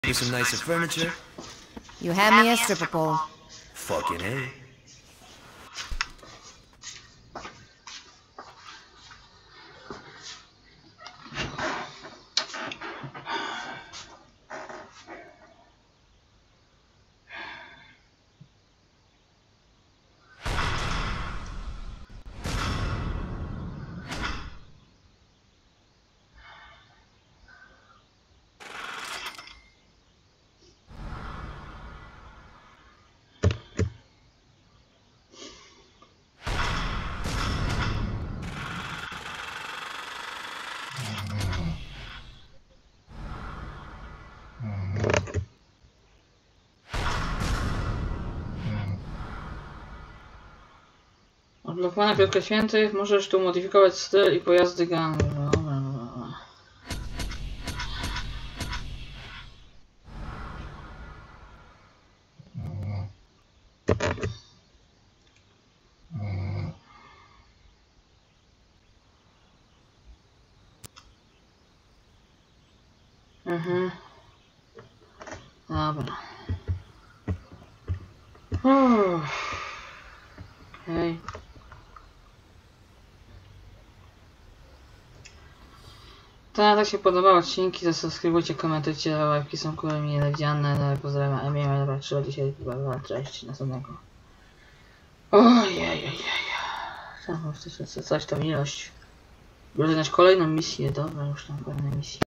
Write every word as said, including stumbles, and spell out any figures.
with some nicer furniture. You hand me a stripper pole. Fucking A. Odblokowana Kwiatka Świętych, możesz tu modyfikować styl i pojazdy gangu. Mhm. Dobra. Uff. Okej. Tak, tak się podobały odcinki, to subskrybujcie, komentujcie, łapki są kurwa mi niewidziane, pozdrawiam, Emil, dobra, trzeba dzisiaj chyba treść następnego. Ojej, coś tam ilość. Rozpoczynać kolejną misję, dobra, już tam kolejną misję.